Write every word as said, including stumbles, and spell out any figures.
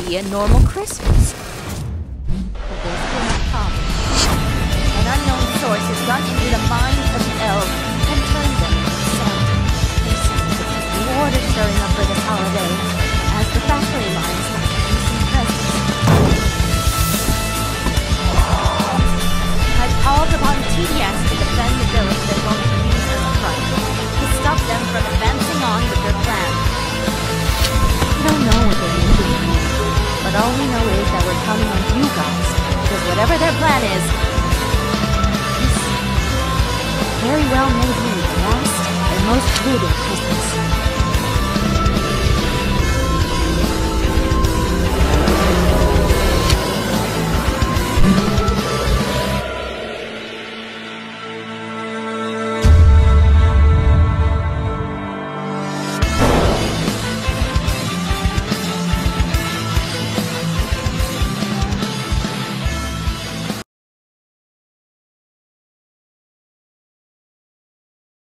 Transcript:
be a normal Christmas. But there's been a problem. An unknown source has gone into the minds of the elves and turned them into Santa. They say that the reward is showing up for this holiday, as the factory lines are producing presents. I've called upon T D S to defend the village they're going to use as a front, to stop them from advancing on with their plan. We don't know what they're doing, but all we know is that we're counting on you guys, because whatever their plan is, this very well may be the last and most brutal Christmas.